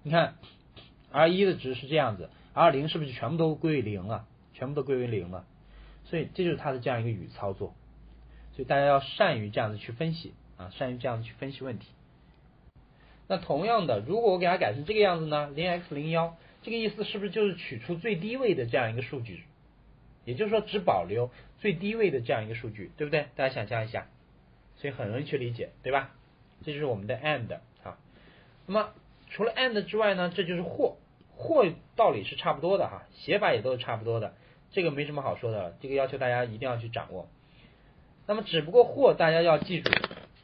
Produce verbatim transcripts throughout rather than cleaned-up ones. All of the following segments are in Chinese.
你看 R 一 的值是这样子 ，R 零 是不是就全部都归为零了？全部都归为零了，所以这就是它的这样一个语操作。所以大家要善于这样子去分析啊，善于这样子去分析问题。那同样的，如果我给它改成这个样子呢 ，零 x 零一，这个意思是不是就是取出最低位的这样一个数据？也就是说，只保留最低位的这样一个数据，对不对？大家想象一下，所以很容易去理解，对吧？这就是我们的 and 啊。那么除了 and 之外呢，这就是或，或道理是差不多的哈，写法也都是差不多的，这个没什么好说的，这个要求大家一定要去掌握。那么只不过或大家要记住，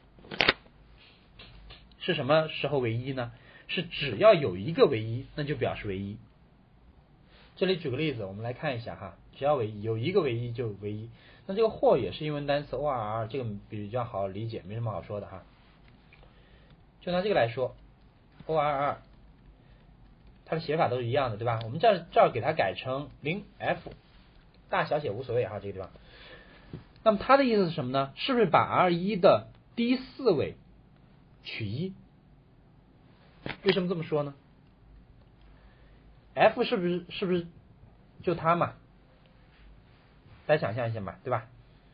是什么时候为一呢？是只要有一个为一，那就表示为一。这里举个例子，我们来看一下哈，只要为一，有一个为一就为一。那这个或也是英文单词 O R R， 这个比较好理解，没什么好说的哈。就拿这个来说 ，O R R， 它的写法都是一样的，对吧？我们这儿这儿给它改成零 F， 大小写无所谓哈，这个地方。那么它的意思是什么呢？是不是把 R 一 的第四位取一？为什么这么说呢 ？F 是不是是不是就它嘛？大家想象一下嘛，对吧？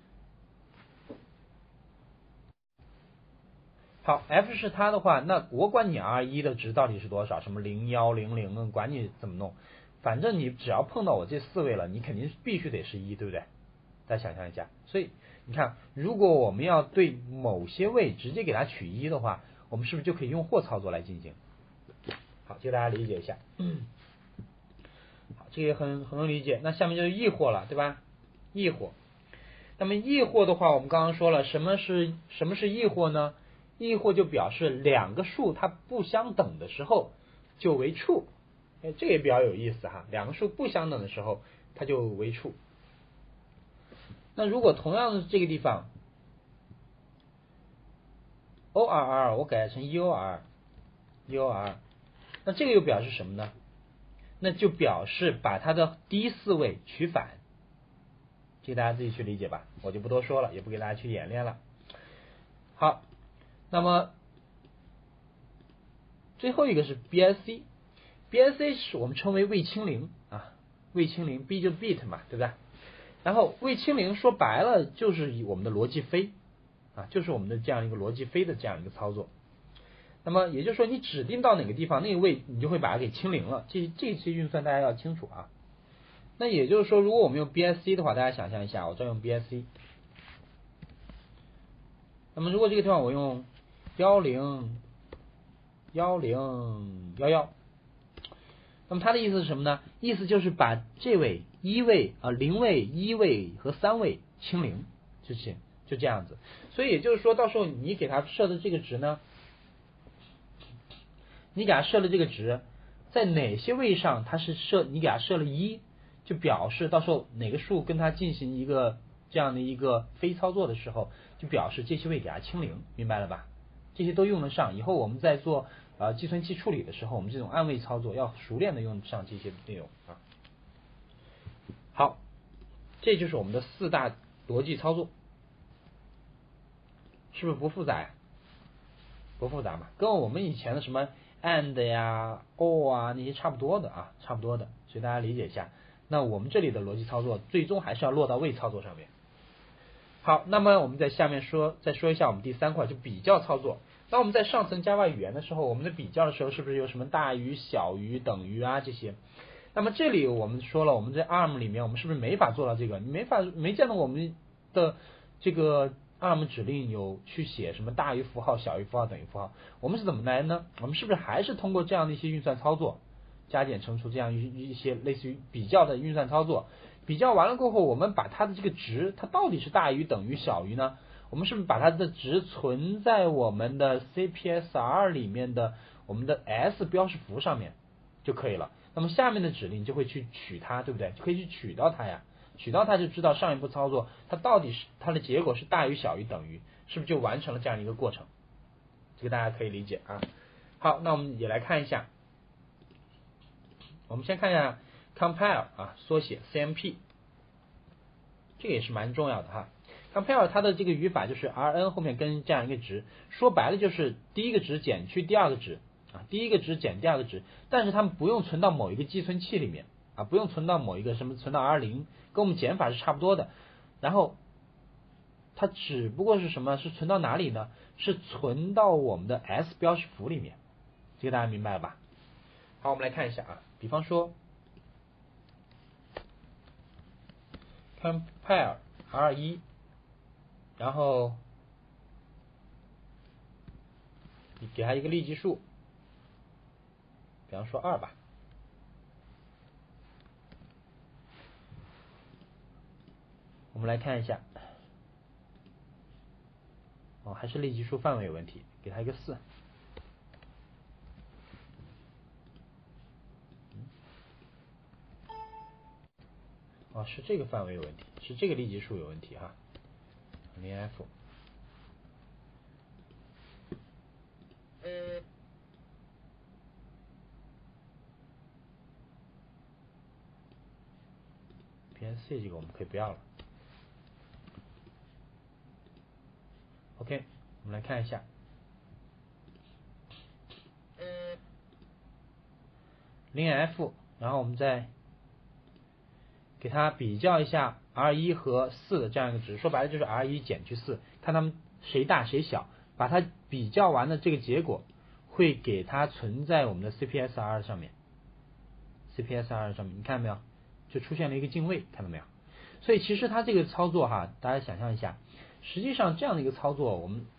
好 ，F 是它的话，那我管你 R 一 的值到底是多少，什么零一零零，管你怎么弄，反正你只要碰到我这四位了，你肯定必须得是一，对不对？大家想象一下，所以你看，如果我们要对某些位直接给它取一的话，我们是不是就可以用或操作来进行？好，这个大家理解一下。嗯，好，这个也很很能理解。那下面就是异或了，对吧？异或。那么异或的话，我们刚刚说了，什么是什么是异或呢？异或就表示两个数它不相等的时候就为处。哎，这也比较有意思哈。两个数不相等的时候，它就为处。那如果同样的这个地方 O R R 我改成 E O R E O R， 那这个又表示什么呢？那就表示把它的第四位取反，这个大家自己去理解吧，我就不多说了，也不给大家去演练了。好，那么最后一个是 B I C，B I C 是我们称为未清零啊，未清零 B 就 bit 嘛，对不对？然后未清零说白了就是以我们的逻辑飞啊，就是我们的这样一个逻辑飞的这样一个操作。那么也就是说，你指定到哪个地方，那个位你就会把它给清零了。这这些运算大家要清楚啊。那也就是说，如果我们用 B I C 的话，大家想象一下，我这用 B I C。那么如果这个地方我用幺零幺零幺幺，那么它的意思是什么呢？意思就是把这位一位啊零位、一位和三位清零，就是就这样子。所以也就是说，到时候你给它设的这个值呢，你给它设了这个值，在哪些位上它是设你给它设了一，就表示到时候哪个数跟它进行一个这样的一个非操作的时候，就表示这些位给它清零，明白了吧？这些都用得上，以后我们在做呃计算器处理的时候，我们这种暗位操作要熟练的用上这些内容啊。好，这就是我们的四大逻辑操作，是不是不复杂呀？不复杂嘛，跟我们以前的什么 and 呀 or 啊那些差不多的啊，差不多的，所以大家理解一下。那我们这里的逻辑操作最终还是要落到位操作上面。好，那么我们在下面说再说一下我们第三块，就比较操作。当我们在上层 Java 语言的时候，我们的比较的时候是不是有什么大于、小于、等于啊这些？那么这里我们说了，我们在 A R M 里面我们是不是没法做到这个？你没法没见到我们的这个 A R M 指令有去写什么大于符号、小于符号、等于符号？我们是怎么来呢？我们是不是还是通过这样的一些运算操作，加减乘除这样一一些类似于比较的运算操作？比较完了过后，我们把它的这个值，它到底是大于、等于、小于呢？我们是不是把它的值存在我们的 C P S R 里面的我们的 S 标识符上面就可以了？那么下面的指令就会去取它，对不对？就可以去取到它呀，取到它就知道上一步操作它到底是它的结果是大于、小于、等于，是不是就完成了这样一个过程？这个大家可以理解啊。好，那我们也来看一下，我们先看一下 compile 啊，缩写 C M P， 这个也是蛮重要的哈。compile 它的这个语法就是 R N 后面跟这样一个值，说白了就是第一个值减去第二个值啊，第一个值减第二个值，但是它们不用存到某一个寄存器里面啊，不用存到某一个什么存到 R 零，跟我们减法是差不多的。然后它只不过是什么？是存到哪里呢？是存到我们的 S 标识符里面，这个大家明白了吧？好，我们来看一下啊，比方说 compare R 一，然后你给它一个立即数，比方说二吧。我们来看一下，哦，还是立即数范围有问题，给它一个四。哦，是这个范围有问题，是这个立即数有问题哈。零 F。P S C 这个我们可以不要了。OK， 我们来看一下。零 F， 然后我们再给它比较一下 R 一 和四的这样一个值，说白了就是 R 一 减去四，看它们谁大谁小，把它比较完的这个结果会给它存在我们的 C P S R 上面 ，C P S R 上面，你看到没有？就出现了一个进位，看到没有？所以其实它这个操作哈，大家想象一下，实际上这样的一个操作，我们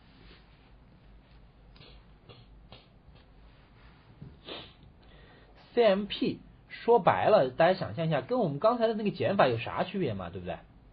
C M P 说白了，大家想象一下，跟我们刚才的那个减法有啥区别嘛？对不对？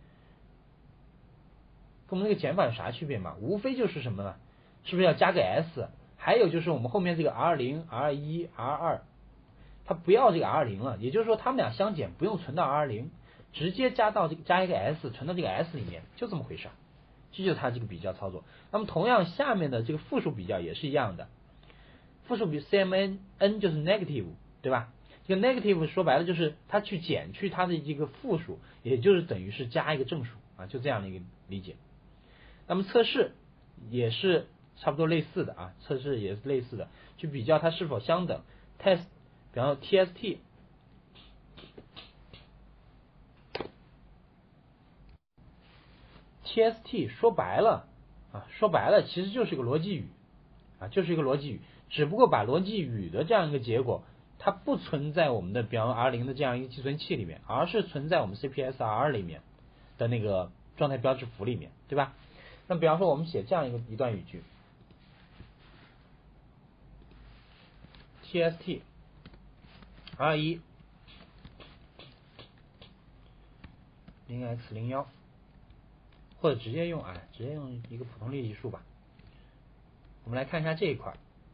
跟我们那个减法有啥区别嘛？无非就是什么呢？是不是要加个 S？ 还有就是我们后面这个 R 零、R 一、R 二，它不要这个 R 零了，也就是说它们俩相减，不用存到 R 零，直接加到这个加一个 S， 存到这个 S 里面，就这么回事。这就是它这个比较操作。那么同样下面的这个复数比较也是一样的，复数比 C M N N 就是 negative， 对吧？这个 negative 说白了就是它去减去它的这个复数，也就是等于是加一个正数啊，就这样的一个理解。那么测试也是差不多类似的啊，测试也是类似的，去比较它是否相等。test， 比方说 T S T， T S T 说白了啊，说白了其实就是一个逻辑语啊，就是一个逻辑语，只不过把逻辑语的这样一个结果，它不存在我们的比方说 R 零的这样一个寄存器里面，而是存在我们 C P S R 里面的那个状态标志符里面，对吧？那比方说我们写这样一个一段语句 ，T S T R 一 零 x 零一，或者直接用啊，直接用一个普通立即数吧。我们来看一下这一块，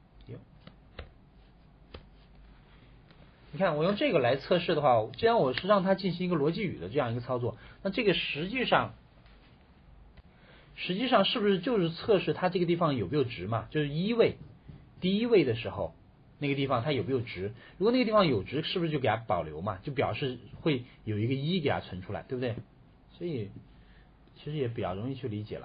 你看我用这个来测试的话，既然我是让它进行一个逻辑语的这样一个操作，那这个实际上实际上是不是就是测试它这个地方有没有值嘛？就是一位第一位的时候，那个地方它有没有值？如果那个地方有值，是不是就给它保留嘛？就表示会有一个一给它存出来，对不对？所以其实也比较容易去理解了。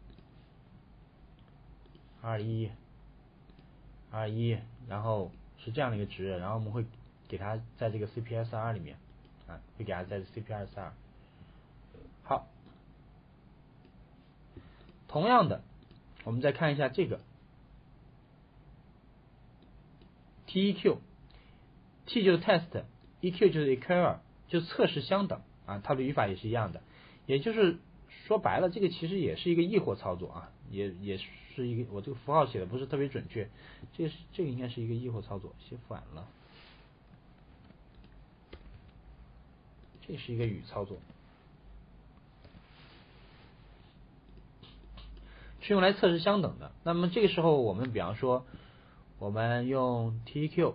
二一 二一，然后是这样的一个值，然后我们会给它在这个 C P S R 里面啊，会给它在 C P S R。好，同样的，我们再看一下这个 T E Q，T 就是 test，E Q 就是 equal， 就测试相等啊，它的语法也是一样的。也就是说白了，这个其实也是一个异或操作啊，也也是一个，我这个符号写的不是特别准确，这个是这个应该是一个异或操作，写反了，这是一个语操作，是用来测试相等的。那么这个时候我们比方说，我们用 T E Q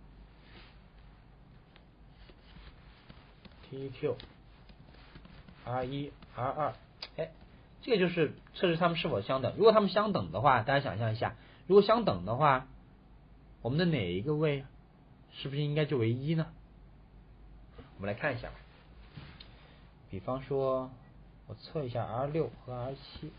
T E Q R 一 R 二，哎，这个就是测试它们是否相等。如果它们相等的话，大家想象一下，如果相等的话，我们的哪一个位是不是应该就为一呢？我们来看一下，比方说我测一下 R 六 和 R 七，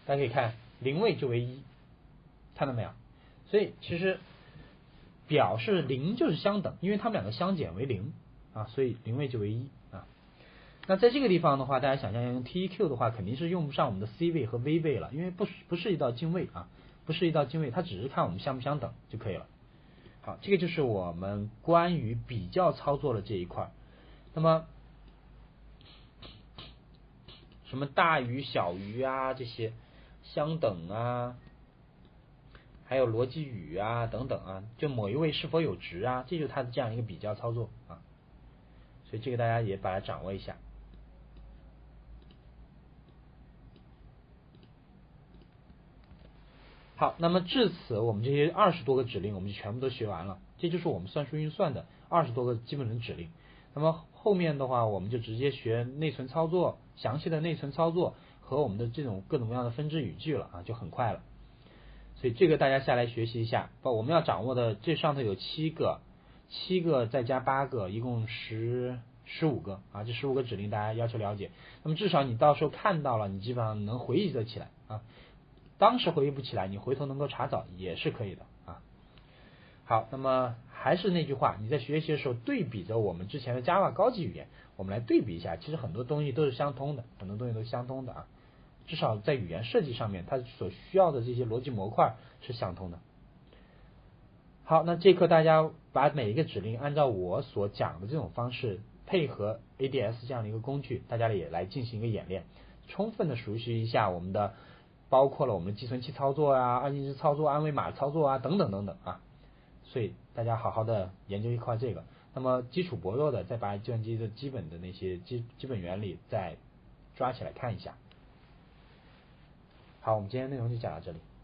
大家可以看零位就为一，看到没有？所以其实表示零就是相等，因为它们两个相减为零啊，所以零位就为一啊。那在这个地方的话，大家想象要用 T E Q 的话，肯定是用不上我们的 C 位和 V 位了，因为不不涉及到进位啊，不涉及到进位，它只是看我们相不相等就可以了。好，这个就是我们关于比较操作的这一块。那么什么大于小于啊，这些相等啊，还有逻辑语啊等等啊，就某一位是否有值啊，这就是它的这样一个比较操作啊。所以这个大家也把它掌握一下。好，那么至此我们这些二十多个指令我们就全部都学完了，这就是我们算术运算的二十多个基本的指令。那么后面的话我们就直接学内存操作，详细的内存操作和我们的这种各种各样的分支语句了啊，就很快了。所以这个大家下来学习一下，我们要掌握的这上头有七个，七个再加八个，一共十十五个啊，这十五个指令大家要求了解。那么至少你到时候看到了，你基本上能回忆得起来啊。当时回忆不起来，你回头能够查找也是可以的啊。好，那么还是那句话，你在学习的时候对比着我们之前的 Java 高级语言，我们来对比一下，其实很多东西都是相通的，很多东西都是相通的啊。至少在语言设计上面，它所需要的这些逻辑模块是相通的。好，那这课大家把每一个指令按照我所讲的这种方式，配合 A D S 这样的一个工具，大家也来进行一个演练，充分的熟悉一下我们的。包括了我们的计算器操作啊、二进制操作、二维码操作啊等等等等啊，所以大家好好的研究一块这个。那么基础薄弱的，再把计算机的基本的那些基基本原理再抓起来看一下。好，我们今天内容就讲到这里。